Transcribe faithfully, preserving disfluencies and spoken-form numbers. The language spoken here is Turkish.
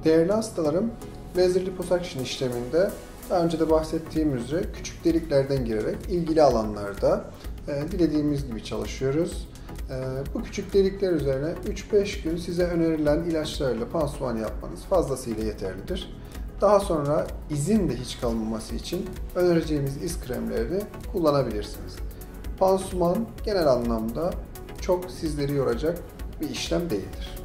Değerli hastalarım, laser liposuction işleminde daha önce de bahsettiğim üzere küçük deliklerden girerek ilgili alanlarda e, dilediğimiz gibi çalışıyoruz. E, bu küçük delikler üzerine üç beş gün size önerilen ilaçlarla pansuman yapmanız fazlasıyla yeterlidir. Daha sonra izin de hiç kalmaması için önereceğimiz iz kremlerini kullanabilirsiniz. Pansuman genel anlamda çok sizleri yoracak bir işlem değildir.